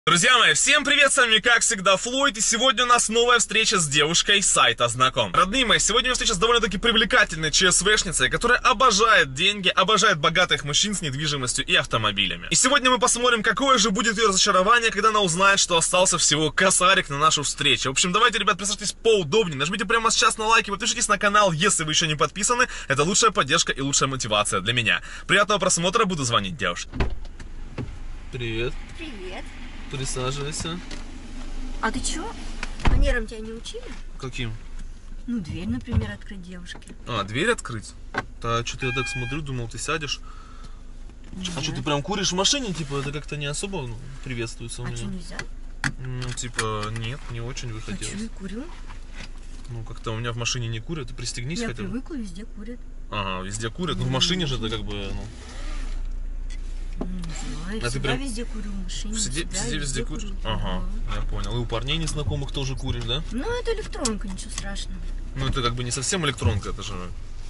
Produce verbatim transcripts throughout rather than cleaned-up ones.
Друзья мои, всем привет, с вами как всегда Флойд, и сегодня у нас новая встреча с девушкой с сайта знаком. Родные мои, сегодня у меня встреча с довольно-таки привлекательной ЧСВшницей, которая обожает деньги, обожает богатых мужчин с недвижимостью и автомобилями. И сегодня мы посмотрим, какое же будет ее разочарование, когда она узнает, что остался всего косарик на нашу встречу. В общем, давайте, ребят, присаживайтесь поудобнее, нажмите прямо сейчас на лайк и подпишитесь на канал, если вы еще не подписаны. Это лучшая поддержка и лучшая мотивация для меня. Приятного просмотра, буду звонить девушке. Привет. Привет. Присаживайся. А ты чё? Манерам тебя не учили? Каким? Ну, дверь, например, открыть девушке. А, дверь открыть? Да, что-то я так смотрю, думал, ты сядешь. Нет. А что, ты прям куришь в машине? Типа, это как-то не особо ну, приветствуется у А меня. что, нельзя? Ну, типа, нет, не очень А выходилось. чё, я курю? Ну, как-то у меня в машине не курят, ты пристегнись Я хотя бы. привыкла, везде курят. Ага, везде курят. Ну, в машине же это как бы, ну... Ну, не знаю, А ты всегда прям везде курю, в машине, Сиди, всегда сиди везде куришь? Ага, я понял. И у парней незнакомых тоже куришь, да? Ну, это электронка, ничего страшного. Ну, это как бы не совсем электронка, это же...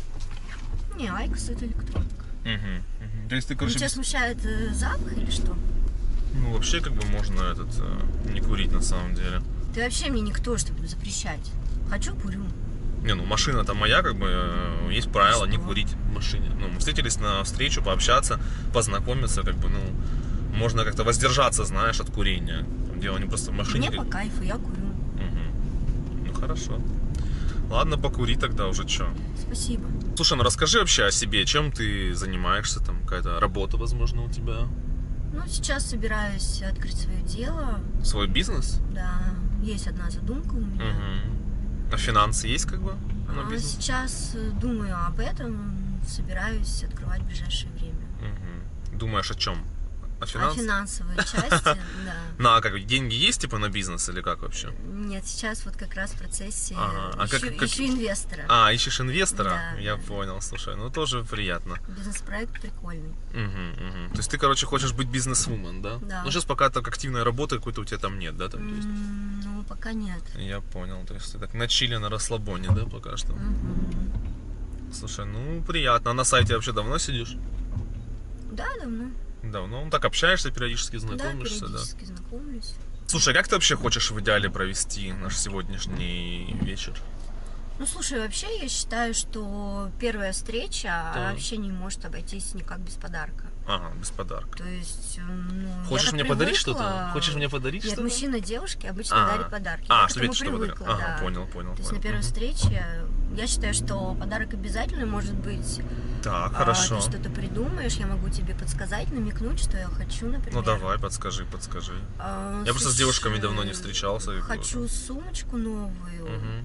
Не, Айкос это электронка. Угу, угу. То есть ты, Ну, короче... тебя смущает э, запах или что? Ну, вообще, как бы можно этот, э, не курить на самом деле. Ты вообще мне никто, чтобы запрещать. Хочу, курю. Не, ну машина-то моя, как бы, э, есть правило не Что? курить в машине. Ну, мы встретились на встречу, пообщаться, познакомиться, как бы, ну, можно как-то воздержаться, знаешь, от курения. Дело не просто в машине. Мне как... по кайфу, я курю. Угу. Ну, хорошо. Ладно, покури тогда уже, чё. Спасибо. Слушай, ну расскажи вообще о себе, чем ты занимаешься, там, какая-то работа, возможно, у тебя? Ну, сейчас собираюсь открыть свое дело. Свой бизнес? Да, есть одна задумка у меня. Угу. А финансы есть, как бы, на А бизнес? сейчас э, думаю об этом, собираюсь открывать в ближайшее время. Угу. Думаешь о чем? О О финансах? финансовой части, да. Ну, а как, деньги есть, типа, на бизнес или как вообще? Нет, сейчас вот как раз в процессе Ага, а ищу, как- как- ищу инвестора. А, ищешь инвестора? Да, Я да. понял, слушай, ну тоже приятно. Бизнес-проект прикольный. Угу, угу. То есть ты, короче, хочешь быть бизнес-вумен, да? Да. Ну, сейчас пока так активной работы какой-то у тебя там нет, да? Там, то есть... М, Ну, пока нет. Я понял, то есть ты так на чиле, на расслабоне, да, пока что? Мгм. Слушай, ну, приятно. А на сайте вообще давно сидишь? Да, давно. Давно? Ну, так общаешься, периодически Да, знакомишься, да? периодически знакомлюсь. Слушай, как ты вообще хочешь в идеале провести наш сегодняшний вечер? Ну, слушай, вообще я считаю, что первая встреча Да. вообще не может обойтись никак без подарка. Ага, без подарка. То есть, э, ну, Хочешь я так мне подарить привыкла. что-то? Хочешь мне подарить Нет, что-то? мужчина девушке обычно А. дарит подарки. А, Я к что ведь этому что подарил? привыкла, Ага, да. понял, понял. То есть понял. на первой Мгм. встрече я считаю, что подарок обязательно может быть. Так, А, хорошо. ты что-то придумаешь, я могу тебе подсказать, намекнуть, что я хочу, например. Ну давай, подскажи, подскажи. А, Я просто с девушками слушай, давно не встречался. и Хочу вот. сумочку новую. Мгм.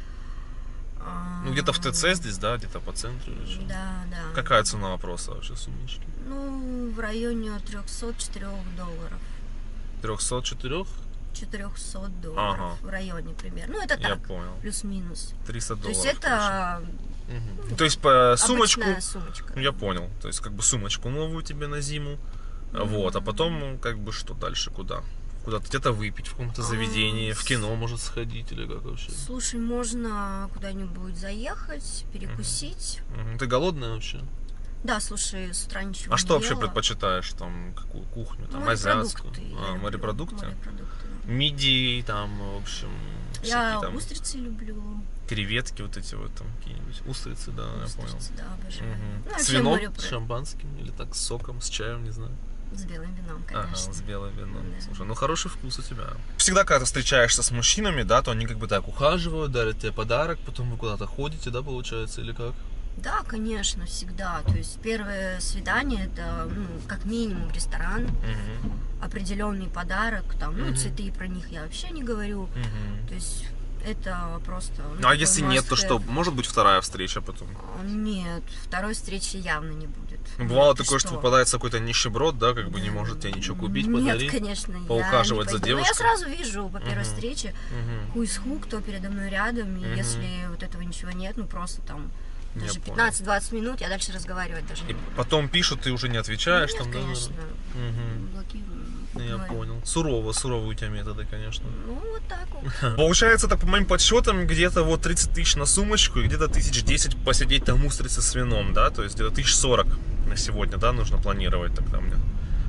А, Ну где-то в ТЦ здесь, да, где-то по центру или что? Да, да. Какая цена вопроса вообще сумочки? Ну, в районе трёхсот-четырёх долларов. трёхсот четырёх? четырёхсот долларов Ага. в районе примерно. Ну, это Я так, понял. плюс-минус. триста То долларов. есть это Мгм. Ну, то есть по сумочку, обычная сумочка. ну, я понял, то есть как бы сумочку новую тебе на зиму, вот, а потом как бы что дальше, куда? Куда-то где-то выпить в каком-то А, заведении, в с- кино может сходить или как вообще? Слушай, можно куда-нибудь заехать, перекусить. Мгм. Ты голодная вообще? Да, слушай, с утра ничего А не что вообще ела. предпочитаешь, там, какую кухню, там, Морепродукты азиатскую? я А, люблю. морепродукты? Морепродукты, да. Мидии, там, в общем, Я всякие там устрицы люблю. креветки вот эти вот, там, какие-нибудь устрицы, да, я понял. Устрицы, да, обожаю. Мгм. Ну, С вообще вином, морепродукты. с шампанским или так, с соком, с чаем, не знаю. С белым вином, Ага, конечно. с белым вином. Да. Слушай, ну хороший вкус у тебя. Всегда, когда ты встречаешься с мужчинами, да, то они как бы так ухаживают, дарят тебе подарок, потом вы куда-то ходите, да, получается, или как? Да, конечно, всегда. То есть первое свидание это, ну, как минимум ресторан, Угу. определенный подарок, там, ну, Мгм. цветы про них я вообще не говорю. Угу. То есть это просто. Ну а такой если нет, то must что? have. Может быть вторая встреча потом? А, Нет, второй встречи явно не будет. Ну, бывало Ты такое, что попадается какой-то нищеброд, да, как бы не может тебе ничего купить, Нет, подарить. конечно, я поухаживать не за пойду. Ну, я девушкой? сразу вижу по первой Мгм. встрече, Угу. who is who, кто передо мной рядом, и Мгм. если вот этого ничего нет, ну просто там Я даже понял. пятнадцать-двадцать минут, я дальше разговаривать даже не И буду. потом пишут, ты уже не отвечаешь, Нет, там, да? конечно, Угу. блокирую. Я говорю. понял. Сурово, суровые у тебя методы, конечно. Ну, вот так вот. Получается, так по моим подсчетам, где-то вот тридцать тысяч на сумочку и где-то тысяч десять посидеть там устрицы с вином, да? То есть где-то тысяч сорок на сегодня, да, нужно планировать тогда мне.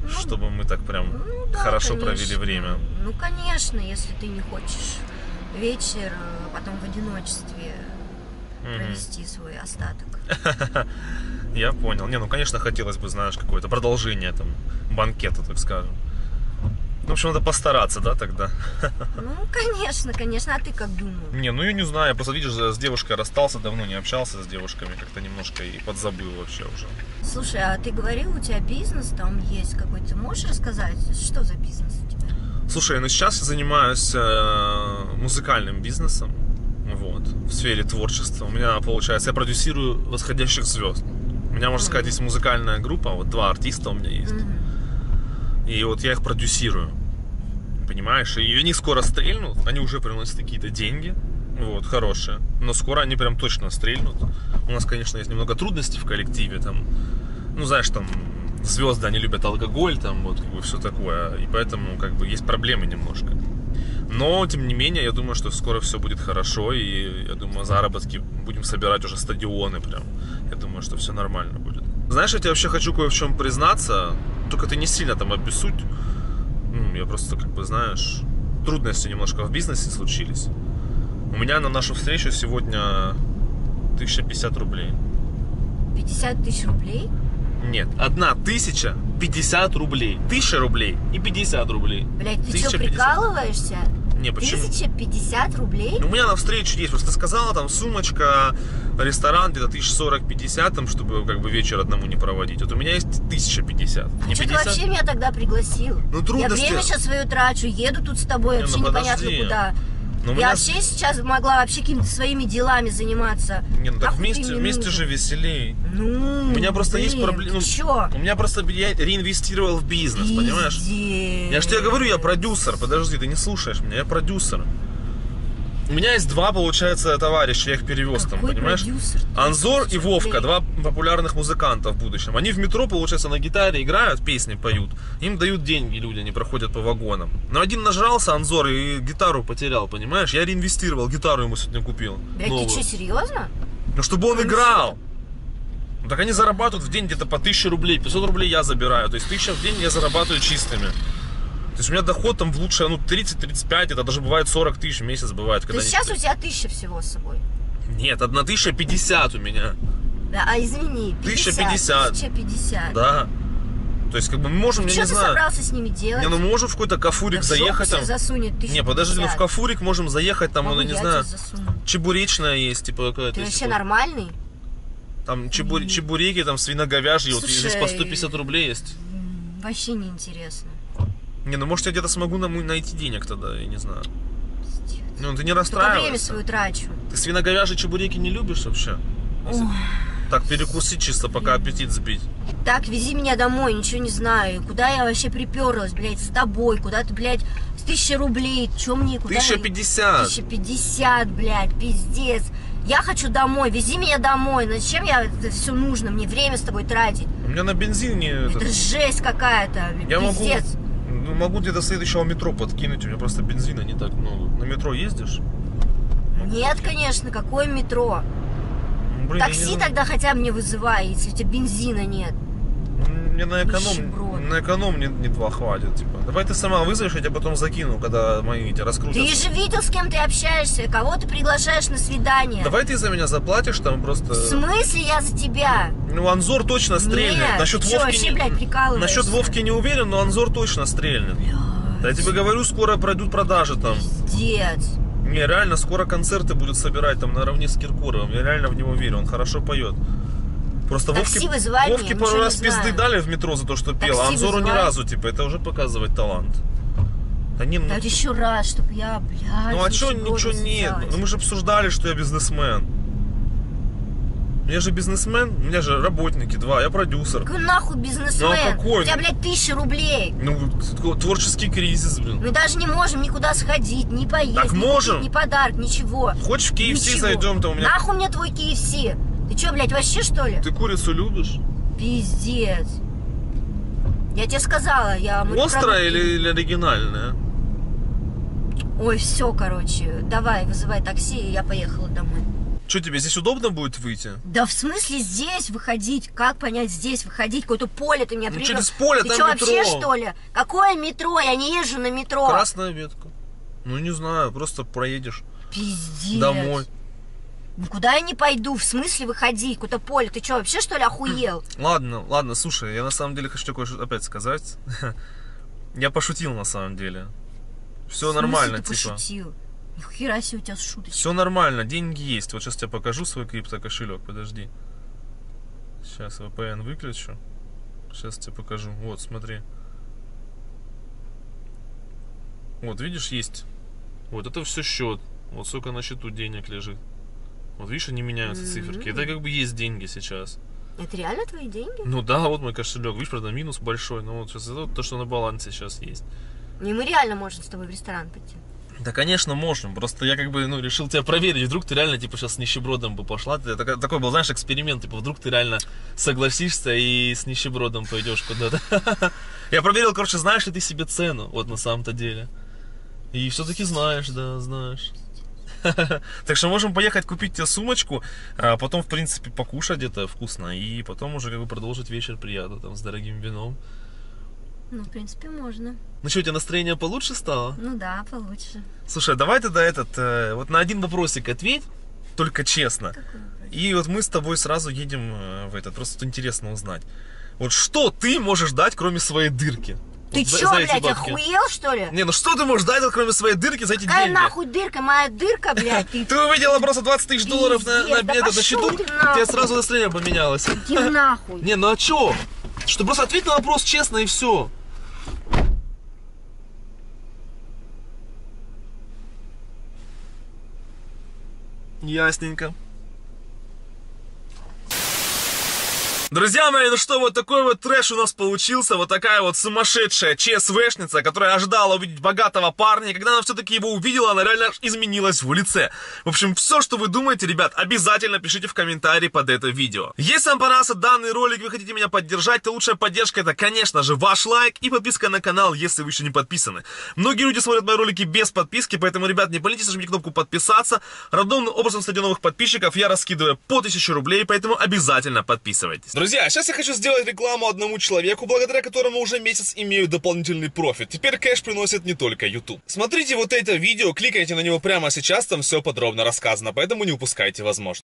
чтобы мы так прям Ну, да, хорошо конечно. провели время. Ну, конечно, если ты не хочешь вечер, а потом в одиночестве Мгм. провести свой остаток. Я понял. Не, ну, конечно, хотелось бы, знаешь, какое-то продолжение там банкета, так скажем. Ну, в общем, надо постараться, да, тогда? Ну, конечно, конечно. А ты как думал? Не, ну я не знаю, я просто, видишь, с девушкой расстался, давно не общался с девушками, как-то немножко и подзабыл вообще уже. Слушай, а ты говорил, у тебя бизнес там есть какой-то. Можешь рассказать, что за бизнес у тебя? Слушай, ну сейчас я занимаюсь э, музыкальным бизнесом, вот, в сфере творчества. У меня, получается, я продюсирую восходящих звезд. У меня, можно сказать, есть музыкальная группа, вот два артиста у меня есть. Мгм. И вот я их продюсирую, понимаешь? И они скоро стрельнут, они уже приносят какие-то деньги, вот, хорошие. Но скоро они прям точно стрельнут. У нас, конечно, есть немного трудностей в коллективе, там, ну, знаешь, там, звезды, они любят алкоголь, там, вот, как бы, все такое. И поэтому, как бы, есть проблемы немножко. Но, тем не менее, я думаю, что скоро все будет хорошо, и, я думаю, заработки будем собирать уже стадионы прям. Я думаю, что все нормально будет. Знаешь, я тебе вообще хочу кое в чем признаться, только ты не сильно там обессудь. Ну, я просто, как бы, знаешь, трудности немножко в бизнесе случились. У меня на нашу встречу сегодня тысяча пятьдесят рублей. пятьдесят тысяч рублей? Нет, одна тысяча пятьдесят рублей. Тысяча рублей и пятьдесят рублей. Блять, ты что, тысяча пятьдесят. прикалываешься? Не, почему? тысяча пятьдесят рублей? У меня на встречу есть, просто сказала, там сумочка, ресторан где-то тысяч сорок-пятьдесят, там, чтобы как бы вечер одному не проводить. Вот у меня есть тысяча пятьдесят. А что ты вообще меня тогда пригласил? Ну, Я трудности. время сейчас свое трачу, еду тут с тобой, Не, вообще ну, непонятно подожди. куда. Ну, у Я меня- вообще сейчас могла вообще какими-то своими делами заниматься. Не, ну так Нахуй ты вместе, мне вместе нужен? же веселей. Ну, У меня просто есть блин, проблема. ты чё? У меня просто я реинвестировал в бизнес, понимаешь? Пиздец. Я же тебе говорю, я продюсер. Подожди, ты не слушаешь меня, я продюсер. У меня есть два, получается, товарища, я их перевез там, Какой понимаешь? продюсер? Анзор и тысяча Вовка, рублей. два популярных музыканта в будущем. Они в метро, получается, на гитаре играют, песни поют. Им дают деньги люди, они проходят по вагонам. Но один нажрался, Анзор, и гитару потерял, понимаешь? Я реинвестировал, гитару ему сегодня купил. Блядь, новую. ты что, серьезно? Ну, чтобы он играл. Ну, так они зарабатывают в день где-то по тысяче рублей. пятьсот рублей я забираю. То есть тысяча в день я зарабатываю чистыми. То есть у меня доход там в лучшее, ну, тридцать-тридцать пять, это даже бывает сорок тысяч в месяц бывает. То Когда есть они- сейчас у тебя тысяча всего с собой? Нет, одна тысяча пятьдесят у меня. Да, а извини, тысяча пятьдесят. пятьдесят. тысяча пятьдесят. Да. То есть, как бы мы можем, я Что не ты знаю. собрался с ними делать? Не, ну можем в какой-то кафурик Да в жопу заехать себе там. засунет тысяча Не, подожди, ну в пятьдесят. кафурик можем заехать, там, Могу ну, не я знаю, тебе засуну. чебуречная есть, типа какая-то. Ты есть, вообще типа, нормальный? Там чебур... чебуреки, там свиноговяжьи, вот Слушай, здесь по сто пятьдесят рублей есть. М, Вообще неинтересно. Не, ну может я где-то смогу нам- найти денег тогда, я не знаю. Пиздец. Ну ты не Только время расстраивайся. свою трачу. Ты свиноговяжьи чебуреки не любишь вообще? Если- Ой. Так перекусить чисто, пока аппетит сбить. Так, вези меня домой, ничего не знаю. Куда я вообще приперлась, блядь, с тобой? Куда ты, блядь, с тысячи рублей? Че мне, куда тысяча я- пятьдесят. тысяча пятьдесят, блядь, пиздец. Я хочу домой, вези меня домой. Ну зачем я это все нужно? Мне время с тобой тратить. У меня на бензине... этот- Это жесть какая-то, Я могу, пиздец. ну, могу где-то следующего метро подкинуть, у меня просто бензина не так много. На метро ездишь? Нет, конечно, какое метро? Ну, блин, я не Такси знаю. тогда хотя бы мне вызывай, если у тебя бензина нет. Мне на Нищеброд. эконом, на эконом не, не два хватит, типа. Давай ты сама вызовешь, я тебя потом закину, когда мои эти раскрутятся. Ты же видел, с кем ты общаешься, кого ты приглашаешь на свидание. Давай ты за меня заплатишь, там просто... В смысле я за тебя? Ну, Анзор точно стрельнет. Нет, Насчет ты чё, Вовки вообще, не... блядь, прикалываешься? Насчет Вовки не уверен, но Анзор точно стрельнет. Да я тебе говорю, скоро пройдут продажи там. Пиздец. Не, реально, скоро концерты будут собирать там наравне с Киркоровым. Я реально в него верю, он хорошо поет. Просто Такси Вовке, вызывай Вовке меня, пару ничего раз не пизды знаю. дали в метро за то, что пел, а Такси Анзору ни вызывай. разу, типа, это уже показывает талант. Да не, ну, Да еще раз, чтобы я, блядь, ну а чё, ничего ничего не нет? сделать. Ну мы же обсуждали, что я бизнесмен. Я же бизнесмен, у меня же работники два, я продюсер. Какой нахуй бизнесмен? Ну, а какой? У тебя, блядь, тысяча рублей. Ну, т- творческий кризис, блин. Мы даже не можем никуда сходить, ни поесть, Так ни можем. купить, ни подарок, ничего. Хочешь в кей эф си Ничего. зайдем, там у меня... Нахуй мне твой кей эф си? Ты чё, блядь, вообще что ли? Ты курицу любишь? Пиздец. Я тебе сказала, я... Острая морепродукты- или, или оригинальная? Ой, все, короче, давай, вызывай такси, и я поехала домой. Что, тебе здесь удобно будет выйти? Да в смысле здесь выходить? Как понять здесь выходить? Какое-то поле ты меня Ну, привел. через поле, ты там что, метро. вообще что ли? Какое метро? Я не езжу на метро. Красная ветка. Ну, не знаю, просто проедешь Пиздец. домой. Никуда я не пойду. В смысле выходить? Какое-то поле. Ты что, вообще что ли охуел? Ладно, ладно, слушай, я на самом деле хочу такое опять сказать. Я пошутил на самом деле. Все нормально, ты типа. Пошутил? Нихера себе у тебя шуточки. Все нормально, деньги есть. Вот сейчас тебе покажу свой криптокошелек, подожди. Сейчас вэ пэ эн выключу. Сейчас тебе покажу. Вот, смотри. Вот, видишь, есть. Вот, это все счет. Вот сколько на счету денег лежит. Вот видишь, они меняются Mm-hmm. циферки. Это как бы есть деньги сейчас. Это реально твои деньги? Ну да, вот мой кошелек. Видишь, правда, минус большой. Но вот сейчас это вот то, что на балансе сейчас есть. И мы реально можем с тобой в ресторан пойти. Да, конечно, можем. Просто я как бы, ну, решил тебя проверить. Вдруг ты реально, типа, сейчас с нищебродом бы пошла. Ты, такой, такой был, знаешь, эксперимент. Типа, вдруг ты реально согласишься и с нищебродом пойдешь куда-то. Я проверил, короче, знаешь ли ты себе цену, вот на самом-то деле. И все-таки знаешь, да, знаешь. Так что можем поехать купить тебе сумочку, а потом, в принципе, покушать где-то вкусно. И потом уже как бы продолжить вечер приятно, там, с дорогим вином. Ну, в принципе, можно. Ну что, у тебя настроение получше стало? Ну да, получше. Слушай, давай тогда этот, э, вот на один вопросик ответь, только честно. Какой вопрос? И вот мы с тобой сразу едем э, в этот, просто интересно узнать. Вот что ты можешь дать, кроме своей дырки? Ты Вот за- чё, за эти блядь, бабки. охуел, что ли? Не, ну что ты можешь дать, вот, кроме своей дырки, за эти Какая деньги? нахуй дырка? Моя дырка, блядь, ты... Ты увидела просто двадцать тысяч долларов на, Пиздец, на, да этот, на пошёл счету, ты у тебя нахуй. сразу настроение поменялось. Иди нахуй. Не, ну а чё? Что, просто ответь на вопрос честно и все. Ясненько. Друзья мои, ну что, вот такой вот трэш у нас получился. Вот такая вот сумасшедшая ЧСВшница, которая ожидала увидеть богатого парня. И когда она все-таки его увидела, она реально изменилась в лице. В общем, все, что вы думаете, ребят, обязательно пишите в комментарии под это видео. Если вам понравился данный ролик, вы хотите меня поддержать, то лучшая поддержка — это, конечно же, ваш лайк и подписка на канал, если вы еще не подписаны. Многие люди смотрят мои ролики без подписки, поэтому, ребят, не поленитесь, нажмите кнопку подписаться. Рандомным образом среди новых подписчиков я раскидываю по тысяче рублей, поэтому обязательно подписывайтесь. Друзья, сейчас я хочу сделать рекламу одному человеку, благодаря которому уже месяц имею дополнительный профит. Теперь кэш приносит не только YouTube. Смотрите вот это видео, кликайте на него прямо сейчас, там все подробно рассказано, поэтому не упускайте возможность.